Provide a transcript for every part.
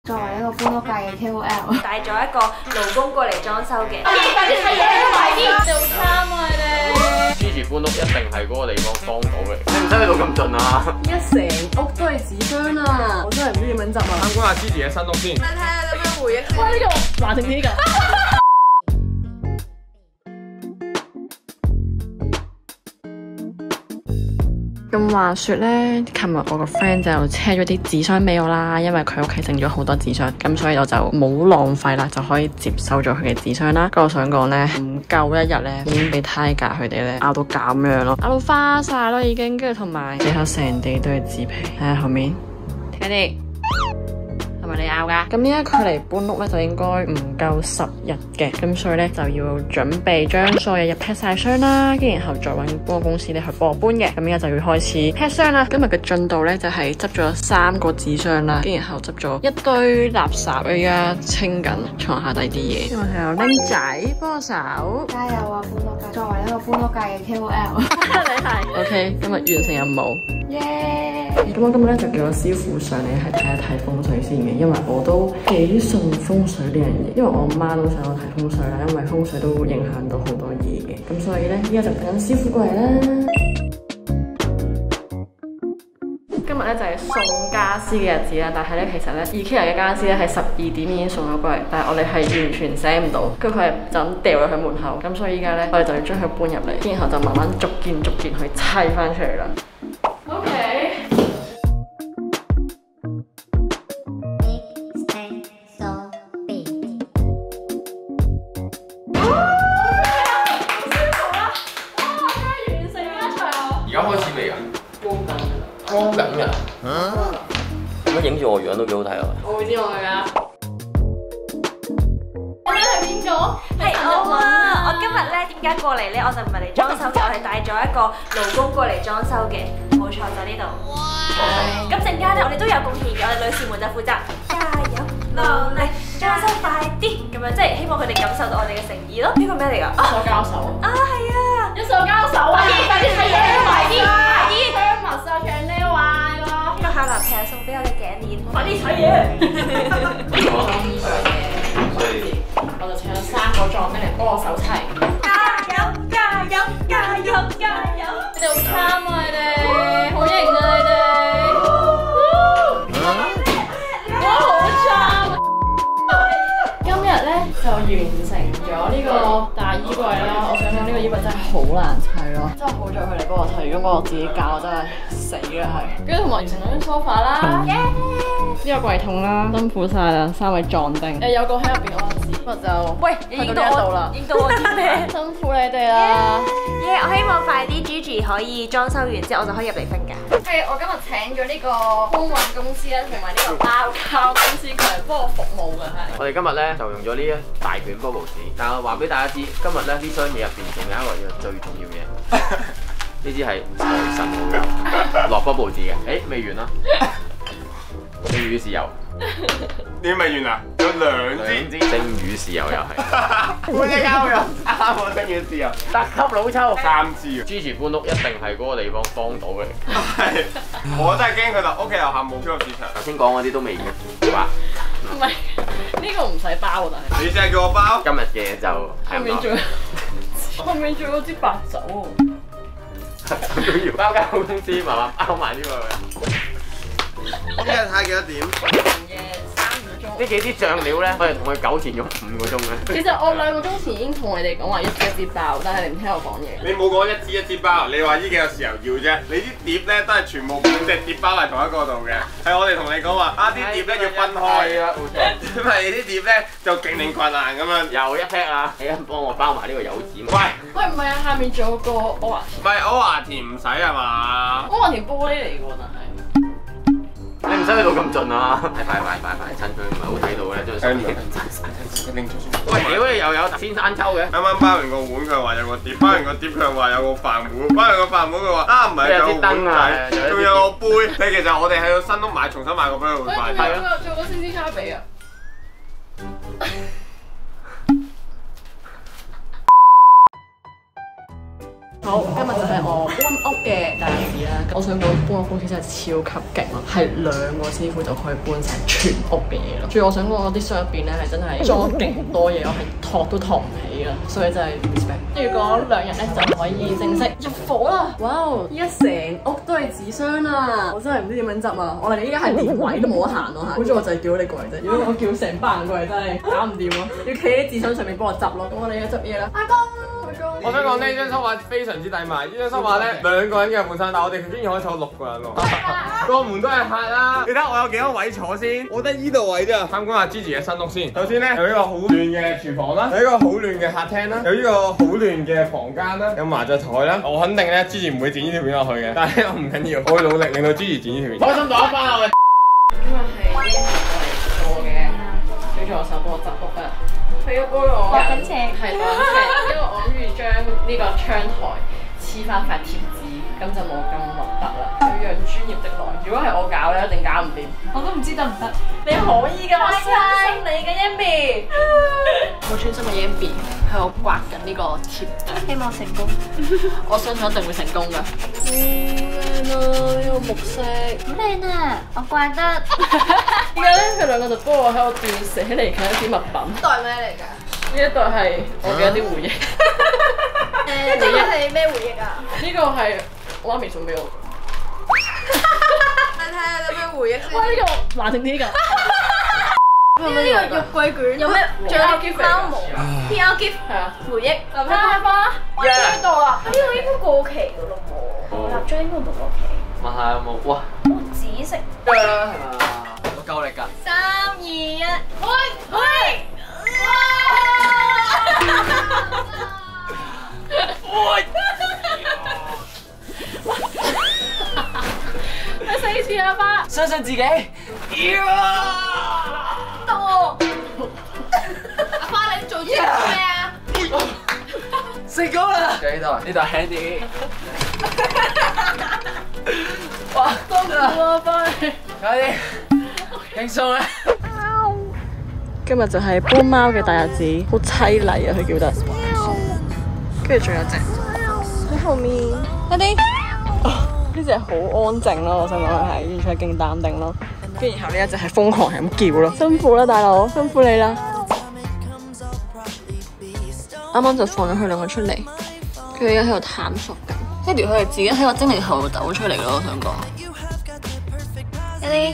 作為一個搬屋界嘅 KOL， 帶咗一個勞工過嚟裝修嘅。 快啲睇嘢，快啲！你好慘啊你哋！ 支持搬屋一定係嗰個地方幫到嘅，你唔使去到咁盡啊！ 一成屋都係紙箱啊！我真係唔知點樣執啊！ 參觀下支持嘅新屋先。 睇下有咩回憶。 哇！呢個華正啲㗎。咁話說咧，琴日我個 friend 就車咗啲紙箱俾我啦，因為佢屋企剩咗好多紙箱，咁所以我就冇浪費啦，就可以接收咗佢嘅紙箱啦。咁我想講咧，唔夠一日咧，已經俾 Tiger 佢哋咧咬到咁樣咯，咬到花晒咯已經，跟住同埋地下成地都係紙皮，睇下後面，睇哋。係咪你咬㗎？咁呢一距離搬屋咧就應該唔夠10日嘅，咁所以咧就要準備將所有嘢劈晒箱啦，跟住然後再揾搬屋公司咧去幫我搬嘅。咁而家就要開始劈箱啦。今日嘅進度咧就係執咗3個紙箱啦，跟住然後執咗一堆垃圾，我而家清緊床下底啲嘢。因為係有拎仔幫我手， 加油啊搬屋界！作為一個搬屋界嘅 KOL， 你係 OK， 今日完成任務。 耶！ 咁我今日咧就叫我師傅上嚟係睇一睇風水先嘅，因為我都幾信風水呢樣嘢，因為我媽都想我睇風水啦，因為風水都影響到好多嘢嘅，咁所以咧依家就等師傅過嚟啦。今日咧就係送家私嘅日子啦，但係咧其實咧 IKEA 嘅家私咧係12點已經送咗過嚟，但係我哋係完全寫唔到，跟住佢係就咁掉咗去門口，咁所以依家咧我哋就要將佢搬入嚟，然後就慢慢逐件去砌翻出嚟啦。OK。 而家開始未啊？光緊㗎。咁樣影住我樣都幾好睇啊！ 我會知我係啊。咁樣係邊個？ 係我啊！我今日咧點解過嚟咧？我就唔係嚟裝修嘅，我係帶咗一個勞工過嚟裝修嘅。冇錯，就呢度。咁陣間咧，我哋都有貢獻嘅，我哋女士們就負責加油努力裝修快啲，咁樣即係希望佢哋感受到我哋嘅誠意咯。呢個咩嚟㗎？ 手交手啊，係啊！ 一手交手啊！快啲睇嘢，快啲！香蜜啊，Chanel 啊呢個夏蘭皮係送俾我嘅頸鏈， 快啲睇嘢！裝衣櫃嘅，我就請咗3個壯丁嚟幫我手砌。 加油！加油！加油！加油！ 你哋好慘啊！你哋好型啊！你哋。就完成咗呢個大衣櫃啦！我想講呢個衣櫃真係好難砌咯，真係好在佢嚟幫我砌，如果我自己搞我真係死啦係。跟住同埋完成咗張 sofa 啦，呢個櫃桶啦，辛苦晒啦，3位壯丁。有個喺入邊安置，我就喂， 去到呢一度啦， 影到我啲咩？ 辛苦你哋啦！ 耶！我希望快啲 Gigi 可以裝修完之後，我就可以入嚟瞓㗎。 係我今日請咗呢個空運公司咧，同埋呢個包膠公司佢嚟幫我服務嘅係。 我哋今日咧就用咗呢一大卷 bubble 紙，但係我話俾大家知，今日咧呢箱嘢入邊仲有一個嘢最重要嘅，呢支係財神好油落 bubble 紙嘅。誒未完啦，蒸魚豉油。 你未完啊？有2支蒸魚豉油又係， 半隻膠又3個蒸魚豉油， 特級老抽 3支啊！ 支持搬屋一定係嗰個地方幫到嘅。 係，我真係驚佢屋企樓下冇超級市場。 頭先講嗰啲都未嘅，話唔係呢個唔使包啊，但係你淨係叫我包？ 今日嘅就係咁多。 後面仲有支白酒喎， 都要包膠公司慢慢包埋呢個嘅。 今日睇幾多點？ 嘅3個鐘。 呢幾啲醬料咧，我哋同佢糾纏咗5個鐘咧。 其實我2個鐘前已經同你哋講話一支包，但係你唔聽我講嘢。 你冇講一支包，你話依幾個豉油要啫。你啲碟咧都係全部半隻碟包喺同一個度嘅。係我哋同你講話啊，啲碟咧要分開啊，冇錯。因為啲碟咧就勁令困難咁樣。 又一 pack 啊！你幫我包埋呢個柚子。 喂唔係啊，下面仲有個歐華田。 唔係歐華田唔使係嘛？ 歐華田玻璃嚟㗎喎，但係。 你唔使去到咁盡啊！快，趁佢唔係好睇到咧，將手機拎出先。 喂，屌你又有先生抽嘅！ 啱啱包完個碗，佢話有個碟；包完個碟，佢話有個飯碗；包完個飯碗，佢話啊唔係有個碗仔，仲有個杯。你其實我哋喺個新屋買，重新買個杯會快啲。 仲有個星之卡比啊！ 好，今日就係我搬屋嘅第一日啦。我想講搬屋公司真係超級勁咯，係2個師傅就可以搬成全屋嘅嘢咯。仲要我想講我啲箱入邊咧係真係裝勁多嘢，我係托都托唔起啊，所以真係 respect。跟住過2日咧就可以正式入伙啦。哇！依家成屋都係紙箱啦，我真係唔知點樣執啊！我哋依家係連位都冇得行咯，好彩我就係叫你過嚟啫。如果我叫成班人過嚟，真係搞唔掂咯，要企喺紙箱上面幫我執咯。咁我哋而家執嘢啦，阿公。 我想講呢張梳化非常之抵買，呢張梳化咧2個人嘅換衫，但我哋竟然可以坐6個人喎，個門都係客啦。你睇我有幾多位坐先？我得依度位啫。參觀下 Gigi 嘅新屋先。首先咧有呢個好亂嘅廚房啦，有呢個好亂嘅客廳啦，有呢個好亂嘅房間啦，有麻雀台啦。我肯定咧 Gigi 唔會剪呢條片落去嘅，但係我唔緊要，我會努力令到 Gigi 剪呢條片。開心到一班我哋。 今日係呢個嚟做嘅，小助手幫我執屋啊。佢要幫我畫緊尺， 係畫緊尺，因為我諗住將呢個窗台黐翻塊貼紙，咁就冇咁核突啦。要讓專業的來，如果係我搞咧，一定搞唔掂。 我都唔知得唔得。 你可以㗎，我相信你嘅Amy。好專心嘅Amy喺度刮緊呢個貼紙， 希望成功。 我相信一定會成功㗎。靚啊！呢個木色好靚啊！我怪得。 而家咧，佢2個就幫我喺度斷捨離緊一啲物品。 袋咩嚟㗎？ 呢一袋係我嘅一啲回憶。 呢個係咩回憶啊？ 呢個係我媽咪送俾我。 你睇下有咩回憶先？ 哇！呢個難聽啲㗎。 呢個肉桂卷有咩？仲有啲貓毛 PR gift 係啊， 回憶。 睇下花， 我知道啦。呢個應該過期㗎咯喎，蠟燭應該冇過期。 問下有冇？哇！ 紫色。 係嘛？我夠力㗎。 3、2、1，喂！ 第4次啊花， 相信自己。 到阿花，你做咗咩啊？ 成功啦！呢度輕啲。哇！ 辛苦啊花， 快啲，輕鬆啦！ 今日就係搬貓嘅大日子，好凄厲啊！佢叫得，跟住仲有隻喺後面，一啲呢隻好安靜咯，我想講係完全係勁淡定咯。跟住然後呢一隻係瘋狂係咁叫咯，辛苦啦大佬，辛苦你啦！啱啱就放咗佢2個出嚟，佢而家喺度探索緊，跟住佢係自己喺個精靈球度走出嚟咯，我想講。一啲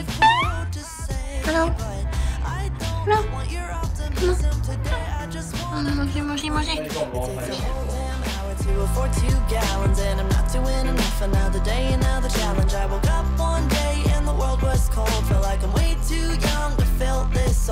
，hello。No. Moshi. To afford 2 gallons and I'm not doing enough. Another day, another challenge. I woke up one day and the world was cold. Felt like I'm way too young to feel this